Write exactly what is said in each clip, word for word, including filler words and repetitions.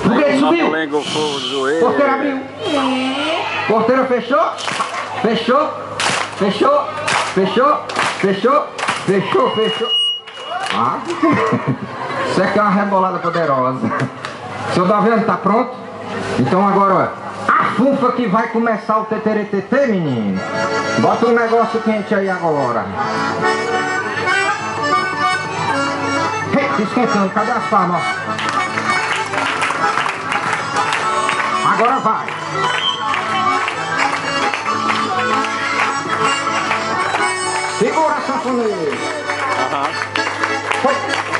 Foguete subiu. Porteira abriu. Porteira fechou. Fechou. Fechou. Fechou. Fechou. Fechou. Fechou. Ah, isso aqui é uma rebolada poderosa. Seu Daviano, tá pronto? Então agora, ó, a funfa que vai começar o teteretetê, menino. Bota um negócio quente aí agora. Ei, esquentando, cadê as palmas? Agora vai. Segura, sanfoneiro. Aham. Foi.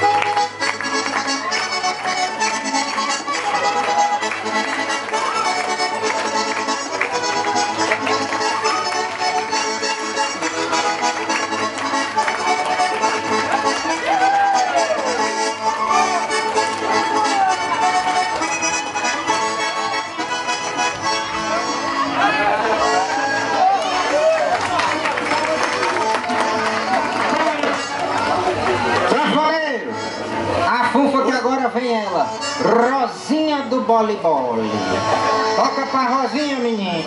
Agora vem ela, Rosinha do Boli Boli. Toca pra Rosinha, menino.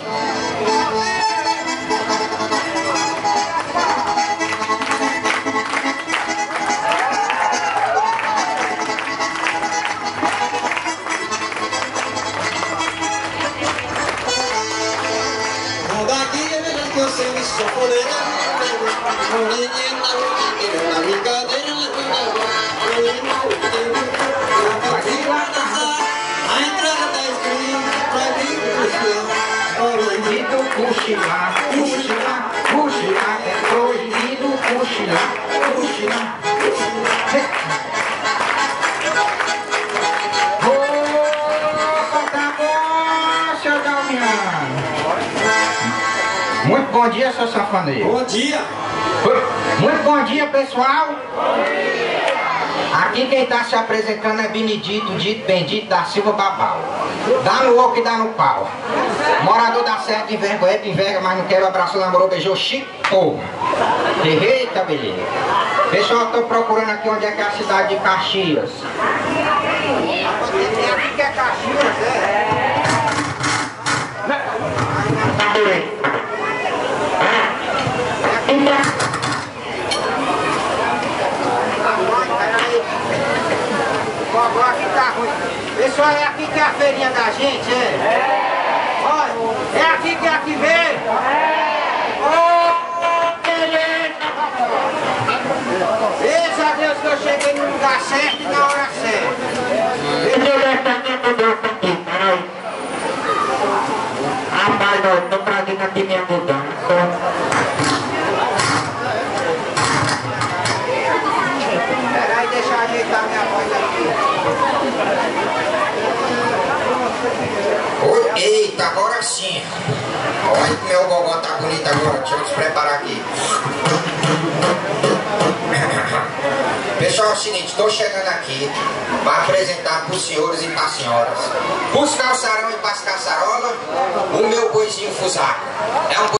Daqui é melhor que eu sei me socorrer. Na brincadeira, a entrada tá escrita pra mim proibido cochilar, cochilar, cochilar, é proibido cochilar, cochilar. Opa, tá bom, seu Dalmiano. Muito bom dia, seu safaneiro. Bom dia. Muito bom dia, pessoal. Bom dia. Aqui quem está se apresentando é Benedito, dito Bendito da Silva Babal. Dá no oco e dá no pau. Morador da Serra de Vergonha, de Verga, mas não quero abraço, namorou, beijou, chico, porra. Eita, beleza. Pessoal, eu tô procurando aqui onde é que é a cidade de Caxias. Tem aqui que é Caxias, é? Tá bem. Agora aqui tá ruim. Pessoal, é aqui que é a feirinha da gente, é? É! Olha, é aqui que é aqui vem? É! Oh, beleza! Beijo a Deus que eu cheguei no lugar certo e na hora certa. Rapaz, eu tô trazendo aqui minha mudança. Peraí, deixa eu ajeitar minha voz aqui. Oi, eita, agora sim. Olha que meu gogó tá bonito agora. Deixa eu despreparar aqui. Pessoal, é o seguinte, estou chegando aqui para apresentar para os senhores e para as senhoras, para os calçarão e para as caçarolas, o meu boizinho fusaco. É um